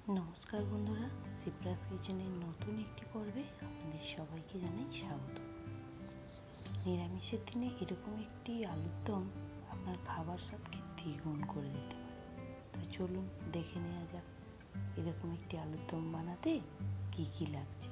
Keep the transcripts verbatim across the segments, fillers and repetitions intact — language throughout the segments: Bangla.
নমস্কার বন্ধুরা, সিপ্রাস কিচেনের নতুন একটি পর্বে আপনাদের সবাইকে জানাই স্বাগত। নিরামিষের দিনে এরকম একটি আলুর দম আপনার খাবার স্বাদকে দ্বিগুণ করে দিতে পারে। তো চলুন দেখে নেওয়া যাক এরকম একটি আলুর দম বানাতে কি কি লাগছে।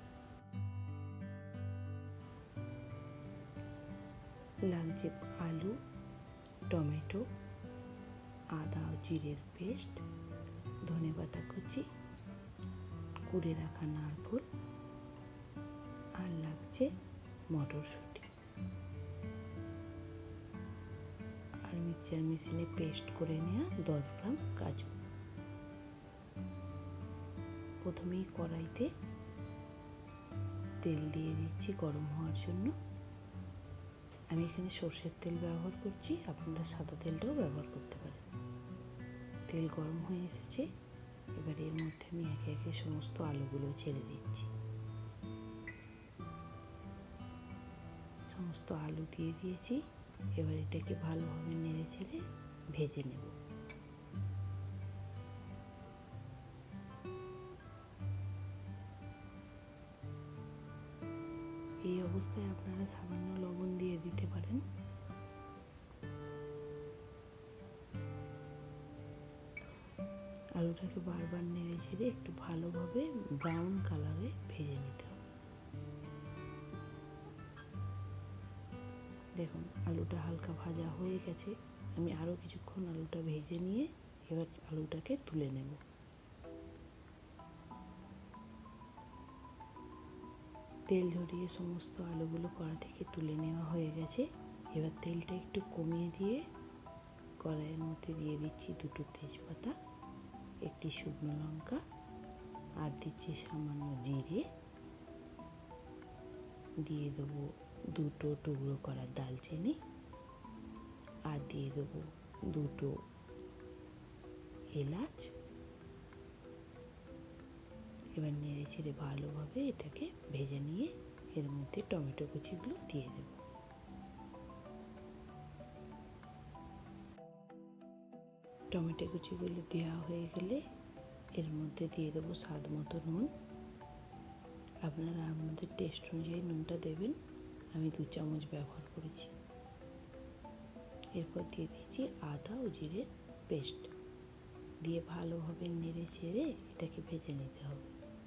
লাগছে আলু, টমেটো, আদা ও জিরের পেস্ট, ধনেপাতা কুচি, কুড়ে রাখা নারকেল, আর লাগছে মটরশুঁটি, আর মিক্সচার মেশিনে পেস্ট করে নেওয়া দশ গ্রাম কাজু। প্রথমেই কড়াইতে তেল দিয়ে দিচ্ছি গরম হওয়ার জন্য। আমি এখানে সর্ষের তেল ব্যবহার করছি, আপনারা সাদা তেলটাও ব্যবহার করতে পারেন। তেল গরম হয়ে এসেছে, এবার এর মধ্যে আমি একে একে সমস্ত আলুগুলো ছেড়ে দিচ্ছি। সমস্ত আলু দিয়ে দিয়েছি, এবার এটাকে ভালোভাবে নেড়ে ছেড়ে ভেজে নেব। এই অবস্থায় আপনারা সামান্য লবণ দিয়ে দিতে পারেন। আলুটাকে বারবার নেড়ে ছেড়ে একটু ভালোভাবে ব্রাউন কালারে ভেজে নিতে হবে। দেখুন আলুটা হালকা ভাজা হয়ে গেছে, আমি আরও কিছুক্ষণ আলুটা ভেজে নিয়ে এবার আলুটাকে তুলে নেব। তেল ঝরিয়ে সমস্ত আলুগুলো কড়া থেকে তুলে নেওয়া হয়ে গেছে। এবার তেলটা একটু কমিয়ে দিয়ে কড়াইয়ের মধ্যে দিয়ে দিচ্ছি দুটো তেজপাতা, একটি শুকনো লঙ্কা, আর দিচ্ছি সামান্য জিরে, দিয়ে দেবো দুটো টুকরো করা দালচিনি, আর দিয়ে দেবো দুটো এলাচ। এবার নেড়ে ছেড়ে ভালোভাবে এটাকে ভেজে নিয়ে এর মধ্যে টমেটো কুচিগুলো দিয়ে দেব। টমেটো কুচিগুলো দেওয়া হয়ে গেলে এর মধ্যে দিয়ে দেবো স্বাদ মতো নুন। আপনারা আপনাদের টেস্ট অনুযায়ী নুনটা দেবেন, আমি দু চামচ ব্যবহার করেছি। এরপর দিয়ে দিচ্ছি আদা ও জিরের পেস্ট, দিয়ে ভালোভাবে নেড়ে ছেড়ে এটাকে ভেজে নিতে হবে।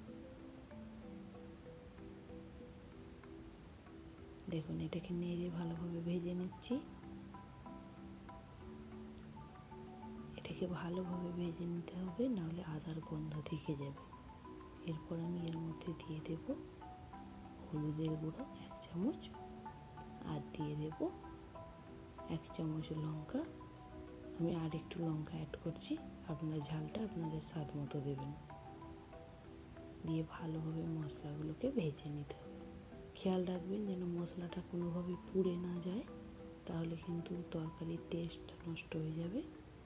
দেখুন এটাকে নেড়ে ভালোভাবে ভেজে নিচ্ছি। এটাকে ভালোভাবে ভেজে নিতে হবে, নাহলে আদার গন্ধ থেকে যাবে। এরপর আমি এর মধ্যে দিয়ে দেব হলুদের গুঁড়ো এক চামচ, আর দিয়ে দেব এক চামচ লঙ্কা। আমি আর একটু লঙ্কা অ্যাড করছি, আপনার ঝালটা আপনাদের স্বাদ মতো দেবেন। দিয়ে ভালোভাবে মশলাগুলোকে ভেজে নিতে হবে। খেয়াল রাখবেন যেন মশলাটা কোনোভাবে পুড়ে না যায়, তাহলে কিন্তু তরকারির টেস্ট নষ্ট হয়ে যাবে।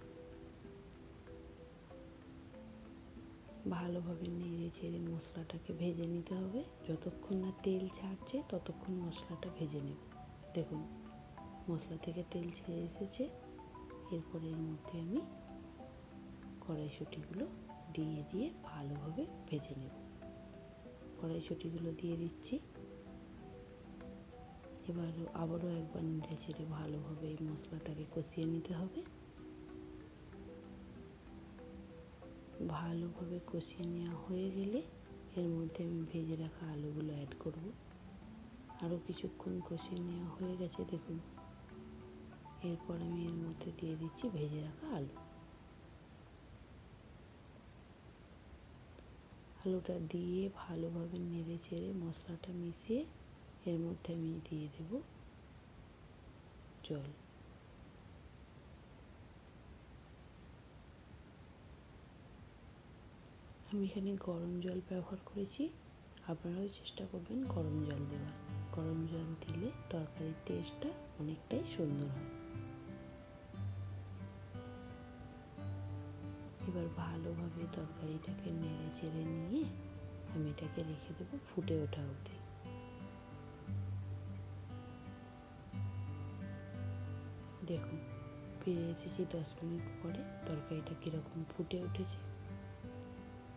ভালোভাবে নেড়ে চেড়ে মশলাটাকে ভেজে নিতে হবে। যতক্ষণ না তেল ছাড়ছে ততক্ষণ মশলাটা ভেজে নেব। দেখুন মশলা থেকে তেল ছেড়ে এসেছে। এরপর এর মধ্যে আমি কড়াইশুঁটিগুলো দিয়ে দিয়ে ভালোভাবে ভেজে নেব। কড়াইশুঁটিগুলো দিয়ে দিচ্ছি। এবার আবারও একবার নেড়ে চেড়ে ভালোভাবে এই মশলাটাকে কষিয়ে নিতে হবে। ভালোভাবে কষিয়ে নেওয়া হয়ে গেলে এর মধ্যে আমি ভেজে রাখা আলুগুলো অ্যাড করব। আরও কিছুক্ষণ কষিয়ে নেওয়া হয়ে গেছে দেখুন। এরপর আমি এর মধ্যে দিয়ে দিচ্ছি ভেজে রাখা আলু। আলুটা দিয়ে ভালোভাবে নেড়ে চেড়ে মশলাটা মিশিয়ে এর মধ্যে আমি দিয়ে দেব জল। আমি এখানে গরম জল ব্যবহার করেছি, আপনারাও চেষ্টা করবেন গরম জল দেওয়ার। গরম জল দিলে তরকারির টেস্টটা অনেকটাই সুন্দর হয়। এবার ভালোভাবে তরকারিটাকে নেড়ে চেড়ে নিয়ে আমি এটাকে রেখে দেবো ফুটে ওঠা অবধি। দেখুন ফিরে এসেছি দশ মিনিট পরে, তরকারিটা কীরকম ফুটে উঠেছে।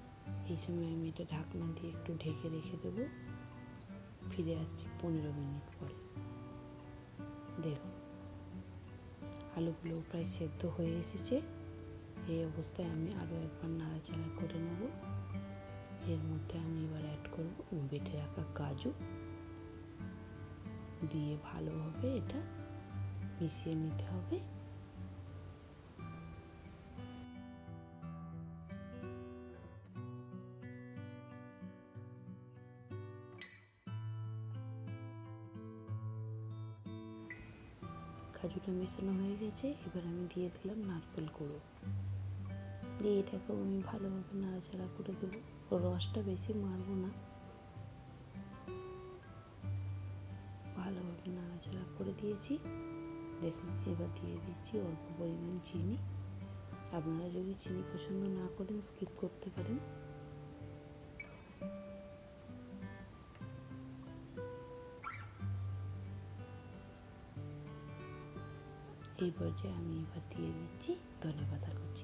এই সময় আমি এটা ঢাকনা দিয়ে একটু ঢেকে রেখে দেব। ফিরে আসছি পনেরো মিনিট পরে। দেখুন আলুগুলো প্রায় সেদ্ধ হয়ে এসেছে। এই অবস্থায় আমি আরও একবার নাড়াচাড়া করে নেব। এর মধ্যে আমি এবার অ্যাড করব বেটে রাখা কাজু, দিয়ে ভালোভাবে এটা মিশিয়ে নিতে হবে। কাজুটা মেশানো হয়ে গেছে, এবার আমি দিয়ে দিলাম নারকেল গুঁড়ো, দিয়ে এটাকেও আমি ভালোভাবে নাড়াচাড়া করে দেবো। রসটা বেশি মারবো না, ভালোভাবে নাড়াচাড়া করে দিয়েছি। দেখুন এবার দিয়ে দিচ্ছি অল্প পরিমাণ চিনি। আপনারা যদি চিনি পছন্দ না করেন স্কিপ করতে পারেন। এই পর্যায়ে আমি এবার দিয়ে দিচ্ছি ধনেপাতা কুচি,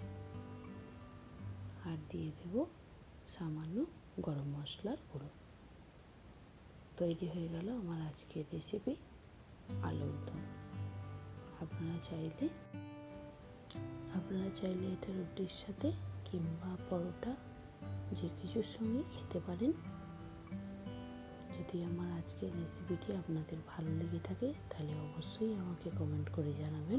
আর দিয়ে দেব সামান্য গরম মশলার গুঁড়ো। তৈরি হয়ে গেল আমার আজকের রেসিপি আলুর দম। আপনারা চাইলে আপনারা চাইলে এটা রুটির সাথে কিংবা পরোটা যে কিছুর সঙ্গে খেতে পারেন। যদি আমার আজকের রেসিপিটি আপনাদের ভালো লেগে থাকে তাহলে অবশ্যই আমাকে কমেন্ট করে জানাবেন।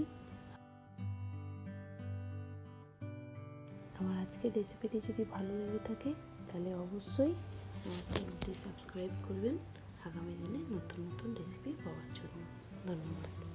আমার আজকের রেসিপিটি যদি ভালো লেগে থাকে তাহলে অবশ্যই আমার চ্যানেলটি সাবস্ক্রাইব করবেন আগামী দিনে নতুন নতুন রেসিপি পাওয়ার জন্য। ধন্যবাদ।